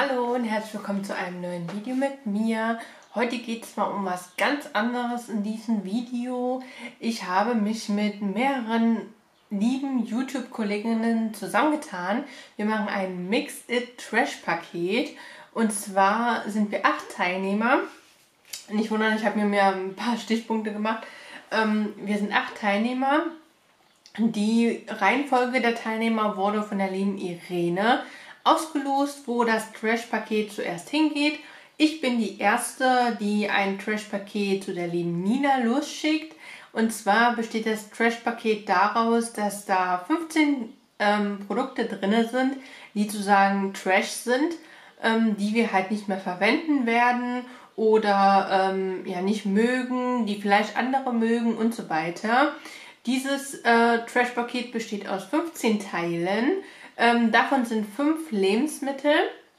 Hallo und herzlich willkommen zu einem neuen Video mit mir. Heute geht es mal um was ganz anderes in diesem Video. Ich habe mich mit mehreren lieben YouTube-Kolleginnen zusammengetan. Wir machen ein Mixed It Trash Paket und zwar sind wir 8 Teilnehmer. Nicht wundern, ich habe mir ein paar Stichpunkte gemacht. Wir sind 8 Teilnehmer. Die Reihenfolge der Teilnehmer wurde von der lieben Irene ausgelost, wo das Trash-Paket zuerst hingeht. Ich bin die Erste, die ein Trash-Paket zu der lieben Nina losschickt. Und zwar besteht das Trash-Paket daraus, dass da 15 Produkte drin sind, die sozusagen Trash sind, die wir halt nicht mehr verwenden werden oder ja nicht mögen, die vielleicht andere mögen und so weiter. Dieses Trash-Paket besteht aus 15 Teilen. Davon sind 5 Lebensmittel,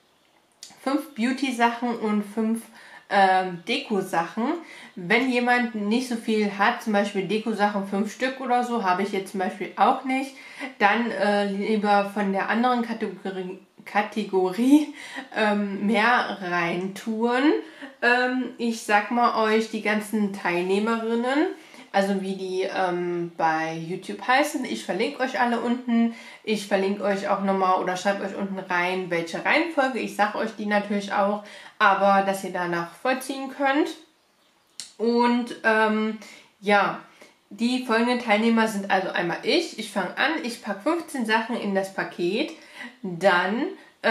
5 Beauty-Sachen und 5 Deko-Sachen. Wenn jemand nicht so viel hat, zum Beispiel Deko-Sachen 5 Stück oder so, habe ich jetzt zum Beispiel auch nicht, dann lieber von der anderen Kategorie mehr reintun. Ich sag mal euch die ganzen Teilnehmerinnen, also wie die bei YouTube heißen. Ich verlinke euch alle unten. Ich verlinke euch auch nochmal oder schreibe euch unten rein, welche Reihenfolge. Ich sage euch die natürlich auch, aber dass ihr danach vollziehen könnt. Und ja, die folgenden Teilnehmer sind also einmal ich. Ich fange an, ich packe 15 Sachen in das Paket. Dann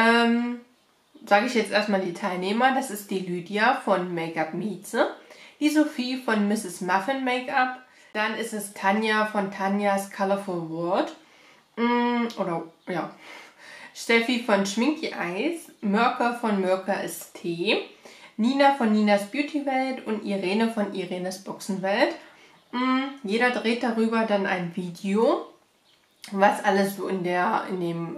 sage ich jetzt erstmal die Teilnehmer. Das ist die Lydia von Make-up Mieze. Die Sophie von Mrs. Muffin Make-up. Dann ist es Tanja von Tanjas Colorful World. Oder ja. Steffi von Schminky Eyes. Mörker von Mörker ist Tee. Nina von Ninas Beauty Welt und Irene von Irenes Boxenwelt. Jeder dreht darüber dann ein Video, was alles so in dem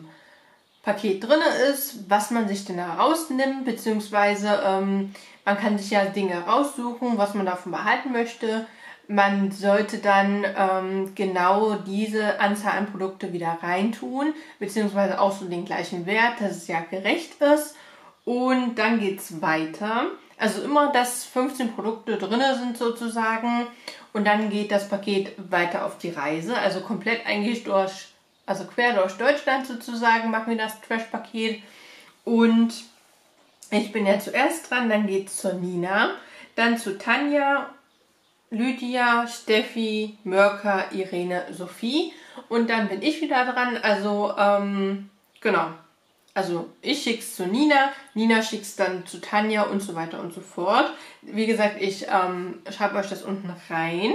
Paket drin ist, was man sich denn da rausnimmt, beziehungsweise man kann sich ja Dinge raussuchen, was man davon behalten möchte. Man sollte dann genau diese Anzahl an Produkte wieder reintun, beziehungsweise auch so den gleichen Wert, dass es ja gerecht ist. Und dann geht es weiter. Also immer, dass 15 Produkte drin sind sozusagen. Und dann geht das Paket weiter auf die Reise. Also komplett eigentlich also quer durch Deutschland sozusagen machen wir das Trash-Paket. Und ich bin ja zuerst dran, dann geht es zur Nina, dann zu Tanja, Lydia, Steffi, Mörker, Irene, Sophie und dann bin ich wieder dran. Also genau, also ich schicke es zu Nina, Nina schickt es dann zu Tanja und so weiter und so fort. Wie gesagt, ich schreibe euch das unten rein.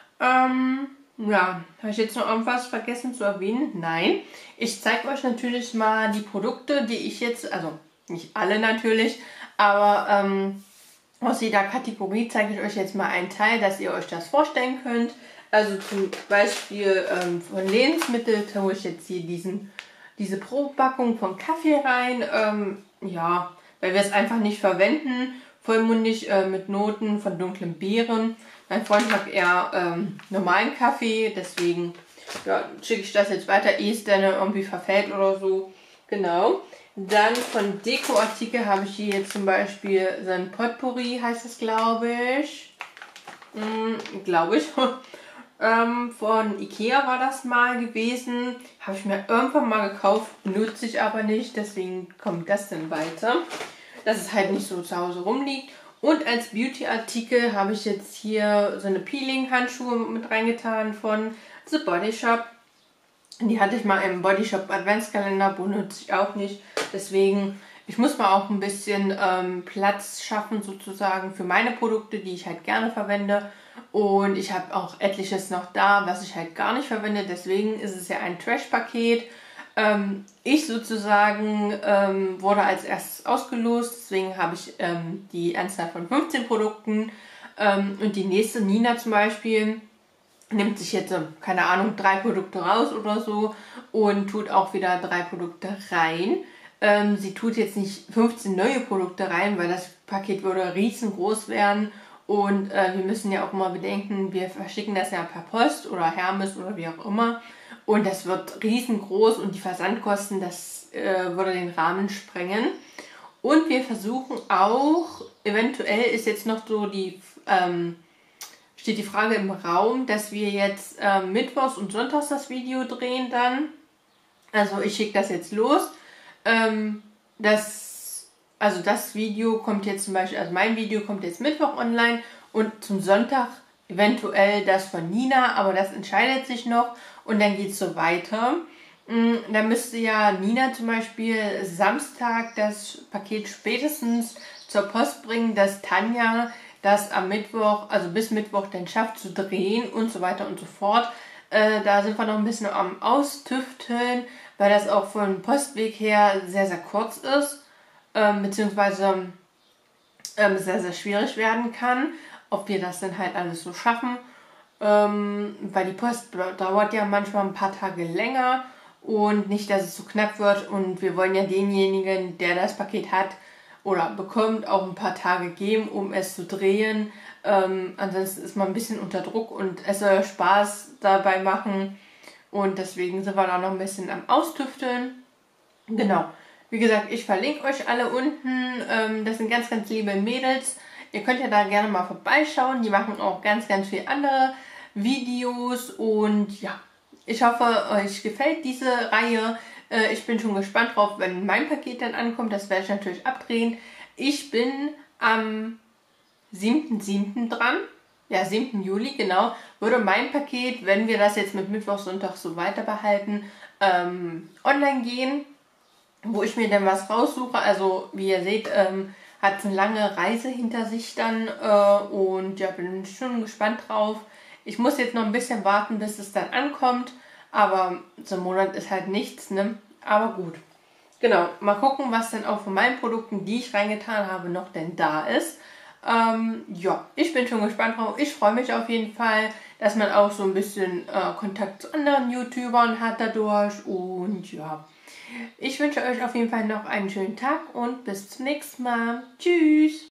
Ja, habe ich jetzt noch irgendwas vergessen zu erwähnen? Nein. Ich zeige euch natürlich mal die Produkte, die ich jetzt, also nicht alle natürlich, aber aus jeder Kategorie zeige ich euch jetzt mal einen Teil, dass ihr euch das vorstellen könnt. Also zum Beispiel von Lebensmitteln tue ich jetzt hier diese Pro-Packung von Kaffee rein. Ja, weil wir es einfach nicht verwenden. Vollmundig mit Noten von dunklen Beeren. Mein Freund mag eher normalen Kaffee, deswegen ja, schicke ich das jetzt weiter, ehe es dann irgendwie verfällt oder so. Genau. Dann von Dekoartikel habe ich hier jetzt zum Beispiel so ein Potpourri, heißt es glaube ich. Glaube ich. Von Ikea war das mal gewesen. Habe ich mir irgendwann mal gekauft, benutze ich aber nicht, deswegen kommt das dann weiter. Dass es halt nicht so zu Hause rumliegt. Und als Beauty-Artikel habe ich jetzt hier so eine Peeling-Handschuhe mit reingetan von The Body Shop. Die hatte ich mal im Body Shop Adventskalender, benutze ich auch nicht. Deswegen, ich muss mal auch ein bisschen Platz schaffen sozusagen für meine Produkte, die ich halt gerne verwende. Und ich habe auch etliches noch da, was ich halt gar nicht verwende. Deswegen ist es ja ein Trash-Paket. Ich sozusagen wurde als erstes ausgelost, deswegen habe ich die Anzahl von 15 Produkten und die nächste, Nina zum Beispiel, nimmt sich jetzt, keine Ahnung, 3 Produkte raus oder so und tut auch wieder 3 Produkte rein. Sie tut jetzt nicht 15 neue Produkte rein, weil das Paket würde riesengroß werden und wir müssen ja auch immer bedenken, wir verschicken das ja per Post oder Hermes oder wie auch immer. Und das wird riesengroß und die Versandkosten, das würde den Rahmen sprengen. Und wir versuchen auch, eventuell ist jetzt noch so steht die Frage im Raum, dass wir jetzt mittwochs und sonntags das Video drehen dann. Also ich schicke das jetzt los. Das Video kommt jetzt zum Beispiel, also mein Video kommt jetzt Mittwoch online und zum Sonntag eventuell das von Nina, aber das entscheidet sich noch und dann geht es so weiter. Da müsste ja Nina zum Beispiel Samstag das Paket spätestens zur Post bringen, dass Tanja das am Mittwoch, also bis Mittwoch dann schafft zu drehen und so weiter und so fort. Da sind wir noch ein bisschen am Austüfteln, weil das auch vom Postweg her sehr, sehr kurz ist, beziehungsweise sehr, sehr schwierig werden kann, ob wir das dann halt alles so schaffen, weil die Post dauert ja manchmal ein paar Tage länger und nicht, dass es so knapp wird und wir wollen ja denjenigen, der das Paket hat oder bekommt, auch ein paar Tage geben, um es zu drehen. Ansonsten ist man ein bisschen unter Druck und es soll Spaß dabei machen und deswegen sind wir da noch ein bisschen am Austüfteln. Genau, wie gesagt, ich verlinke euch alle unten, das sind ganz, ganz liebe Mädels. Ihr könnt ja da gerne mal vorbeischauen, die machen auch ganz, ganz viele andere Videos und ja, ich hoffe, euch gefällt diese Reihe. Ich bin schon gespannt drauf, wenn mein Paket dann ankommt. Das werde ich natürlich abdrehen. Ich bin am 7.7. dran. Ja, 7. Juli, genau. Würde mein Paket, wenn wir das jetzt mit Mittwoch, Sonntag so weiter behalten, online gehen, wo ich mir dann was raussuche. Also, wie ihr seht, hat es eine lange Reise hinter sich dann und ja, bin schon gespannt drauf. Ich muss jetzt noch ein bisschen warten, bis es dann ankommt, aber so ein Monat ist halt nichts, ne? Aber gut. Genau, mal gucken, was dann auch von meinen Produkten, die ich reingetan habe, noch denn da ist. Ja, ich bin schon gespannt drauf. Ich freue mich auf jeden Fall, dass man auch so ein bisschen Kontakt zu anderen YouTubern hat dadurch. Und ja, ich wünsche euch auf jeden Fall noch einen schönen Tag und bis zum nächsten Mal. Tschüss!